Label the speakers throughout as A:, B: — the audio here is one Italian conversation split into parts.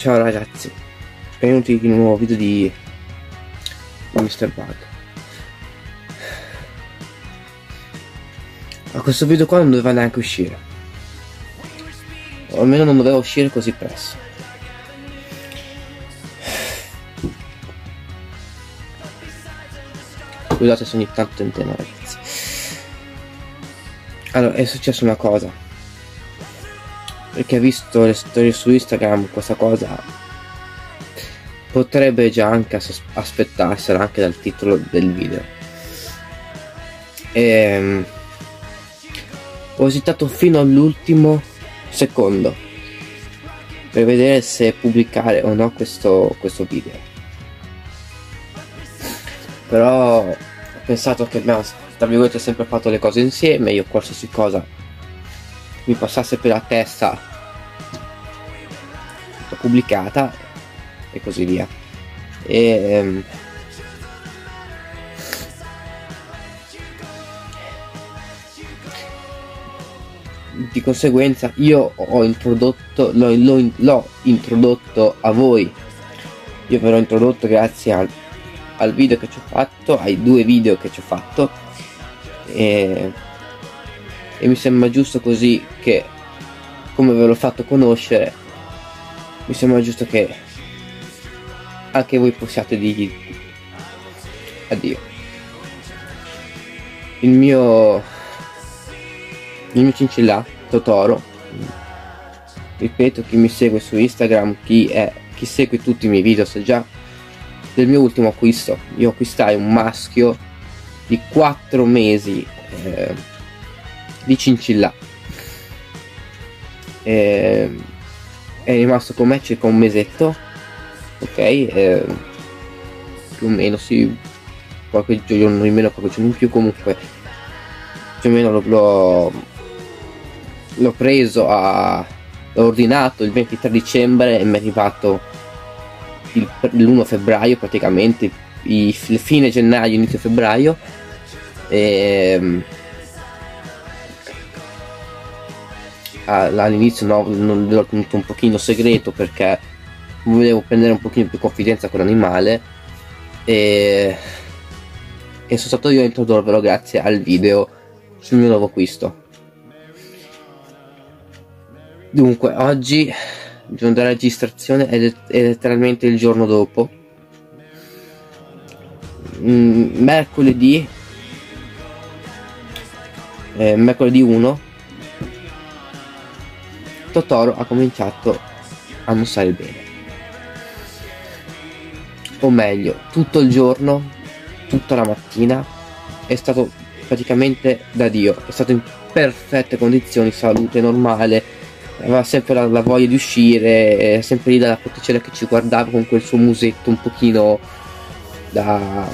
A: Ciao ragazzi, benvenuti in un nuovo video di Mr. Bug. Ma questo video qua non doveva neanche uscire, o almeno non doveva uscire così presto. Scusate se ogni tanto tenteno, ragazzi. Allora, è successa una cosa, perché visto le storie su Instagram, questa cosa potrebbe già anche aspettarsela anche dal titolo del video. Ho esitato fino all'ultimo secondo per vedere se pubblicare o no questo video, però ho pensato che abbiamo, tra virgolette, sempre fatto le cose insieme. Io qualsiasi cosa mi passasse per la testa l'ho pubblicata e così via. Di conseguenza io ho introdotto, l'ho introdotto a voi. Io ve l'ho introdotto grazie al video che ci ho fatto, ai 2 video che ci ho fatto, e mi sembra giusto così, che come ve l'ho fatto conoscere, mi sembra giusto che anche voi possiate dirgli addio. Il mio cincillà Totoro, ripeto, chi mi segue su Instagram, chi segue tutti i miei video, sa già del mio ultimo acquisto. Io acquistai un maschio di 4 mesi di cincillà, è rimasto con me circa un mesetto, ok, più o meno, sì, qualche giorno in meno, qualche giorno in più, comunque più o meno l'ho preso, l'ho ordinato il 23 dicembre e mi è arrivato l'1 febbraio praticamente, fine gennaio, inizio febbraio. All'inizio non l'ho tenuto un pochino segreto perché volevo prendere un pochino più confidenza con l'animale, e sono stato io a introdurvelo grazie al video sul mio nuovo acquisto. Dunque, oggi il giorno della registrazione è letteralmente il giorno dopo, mercoledì 1 Totoro ha cominciato a non stare bene, o meglio, tutto il giorno, tutta la mattina è stato praticamente da Dio, è stato in perfette condizioni, salute normale, aveva sempre la voglia di uscire, era sempre lì dalla porticella che ci guardava con quel suo musetto un pochino da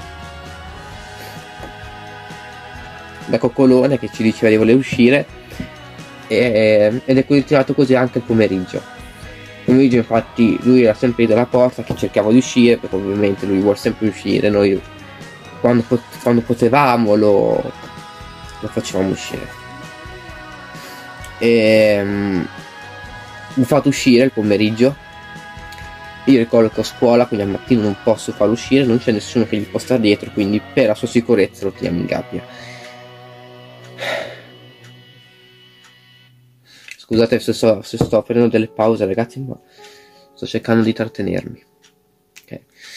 A: coccolone che ci diceva di voler uscire, ed è continuato così anche il pomeriggio. Infatti lui era sempre lì dalla porta che cercava di uscire, perché ovviamente lui vuole sempre uscire, noi quando potevamo lo facevamo uscire. L'ho fatto uscire il pomeriggio. Io ricordo che ho scuola, quindi al mattino non posso farlo uscire, non c'è nessuno che gli può stare dietro, quindi per la sua sicurezza lo teniamo in gabbia. Scusate se sto prendendo delle pause, ragazzi, ma sto cercando di trattenermi, ok?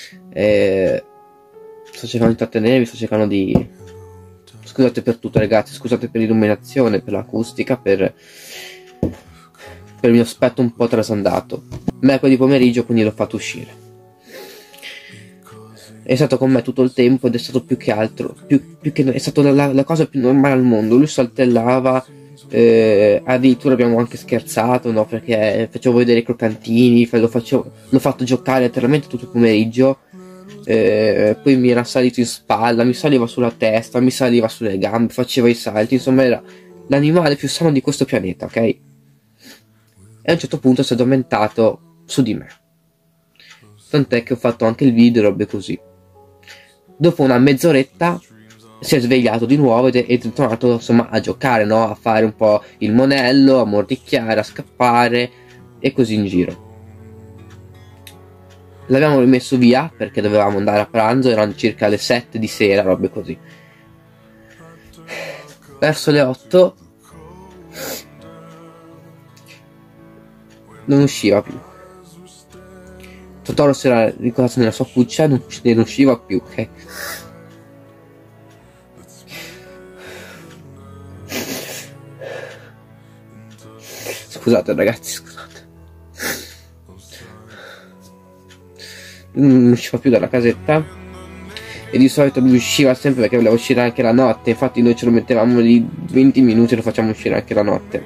A: Sto cercando di trattenermi, sto cercando di... Scusate per tutto, ragazzi, scusate per l'illuminazione, per l'acustica, per il mio aspetto un po' trasandato. Mercoledì pomeriggio, quindi l'ho fatto uscire. È stato con me tutto il tempo ed è stato più che altro, è stata la cosa più normale al mondo. Lui saltellava, addirittura abbiamo anche scherzato, no? Perché facevo vedere i croccantini, l'ho fatto giocare letteralmente tutto il pomeriggio. Poi mi era salito in spalla, mi saliva sulla testa, mi saliva sulle gambe, faceva i salti, insomma era l'animale più sano di questo pianeta, ok? E a un certo punto si è addormentato su di me, tant'è che ho fatto anche il video e robe così. Dopo una mezz'oretta si è svegliato di nuovo ed è tornato, insomma, a giocare, no? A fare un po' il monello, a mordicchiare, a scappare e così in giro. l'abbiamo rimesso via perché dovevamo andare a pranzo, erano circa le 7 di sera, robe così. Verso le 8 non usciva più. Totoro si era ricordato nella sua cuccia e non usciva più, ok? Scusate ragazzi, scusate. Non usciva più dalla casetta. E di solito lui usciva sempre perché voleva uscire anche la notte. Infatti noi ce lo mettevamo lì 20 minuti e lo facciamo uscire anche la notte.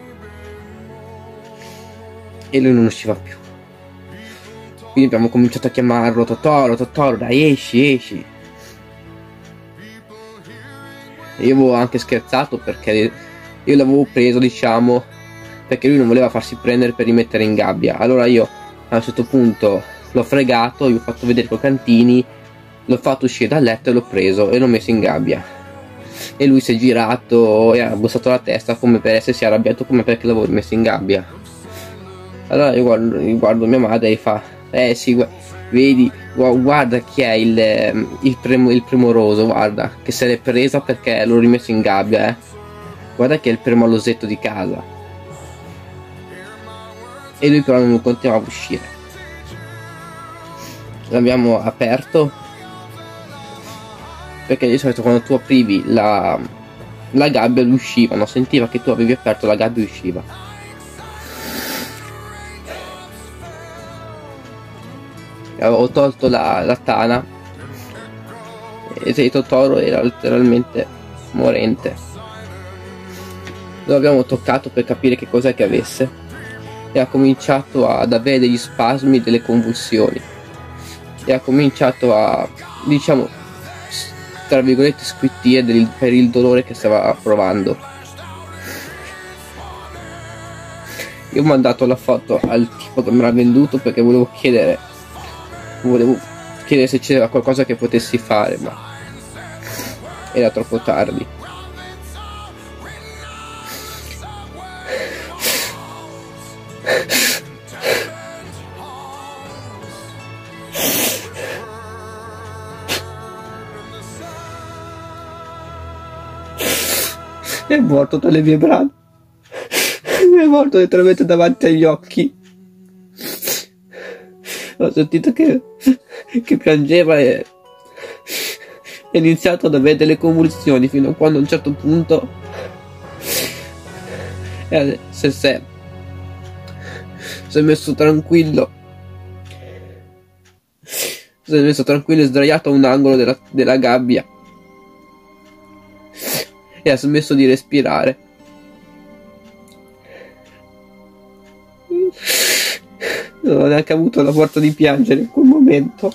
A: E lui non usciva più. Quindi abbiamo cominciato a chiamarlo: Totoro, Totoro, dai, esci, esci. E io avevo anche scherzato perché io l'avevo preso, diciamo, perché lui non voleva farsi prendere per rimettere in gabbia. Allora io a un certo punto l'ho fregato, gli ho fatto vedere i croccantini, l'ho fatto uscire dal letto e l'ho preso e l'ho messo in gabbia. E lui si è girato e ha bussato la testa come per essersi arrabbiato, come perché l'avevo rimesso in gabbia. Allora io guardo mia madre e fa: sì, vedi, guarda chi è il premoroso, guarda, che se l'è presa perché l'ho rimesso in gabbia, guarda che è il premalosetto di casa. E lui però non continuava a uscire. L'abbiamo aperto perché di solito quando tu aprivi la gabbia lui usciva, no? Sentiva che tu avevi aperto la gabbia e usciva. Avevo tolto la tana e Totoro era letteralmente morente. Lo abbiamo toccato per capire che cos'è che avesse e ha cominciato ad avere degli spasmi, delle convulsioni e ha cominciato a, diciamo, tra virgolette, squittire per il dolore che stava provando. Io ho mandato la foto al tipo che me l'ha venduto perché volevo chiedere se c'era qualcosa che potessi fare, ma era troppo tardi. È morto dalle mie braccia. È morto letteralmente davanti agli occhi. Ho sentito che piangeva e è iniziato ad avere delle convulsioni fino a quando a un certo punto si è messo tranquillo. Si è messo tranquillo e sdraiato a un angolo della gabbia e ha smesso di respirare. Non ho neanche avuto la forza di piangere in quel momento.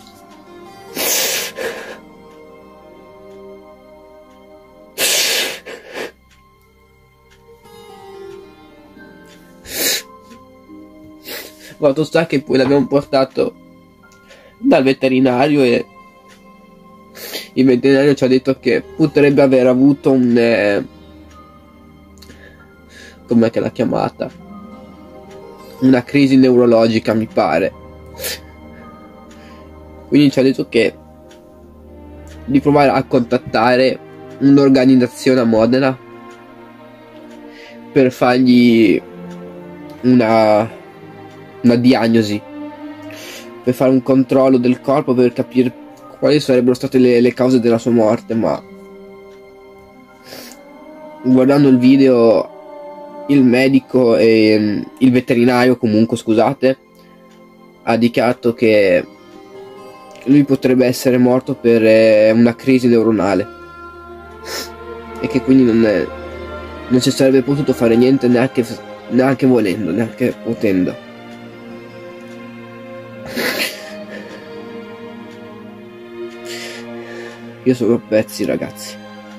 A: Fatto sta che poi l'abbiamo portato dal veterinario e il veterinario ci ha detto che potrebbe aver avuto com'è che l'ha chiamata? Una crisi neurologica, mi pare. Quindi ci ha detto che di provare a contattare un'organizzazione a Modena per fargli una diagnosi, per fare un controllo del corpo, per capire quali sarebbero state le cause della sua morte. Ma guardando il video, il medico e il veterinario, comunque, scusate, ha dichiarato che lui potrebbe essere morto per una crisi neuronale e che quindi non si sarebbe potuto fare niente neanche volendo, neanche potendo. Io sono a pezzi, ragazzi.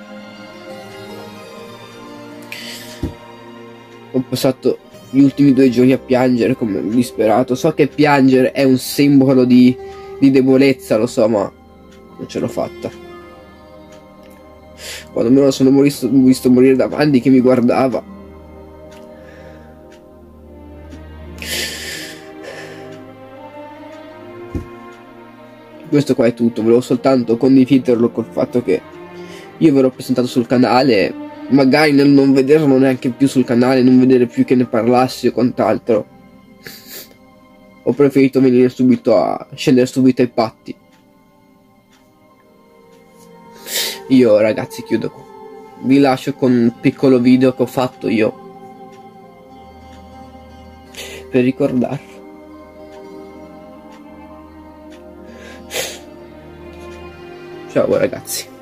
A: Ho passato gli ultimi 2 giorni a piangere come un disperato. So che piangere è un simbolo di debolezza, lo so, ma non ce l'ho fatta. Quando me lo sono visto morire davanti che mi guardava, questo qua è tutto, volevo soltanto condividerlo col fatto che io ve l'ho presentato sul canale, magari nel non vederlo neanche più sul canale, non vedere più che ne parlassi o quant'altro, ho preferito venire subito a scendere subito ai patti. Io ragazzi chiudo qua, vi lascio con un piccolo video che ho fatto io per ricordarlo. Ciao ragazzi.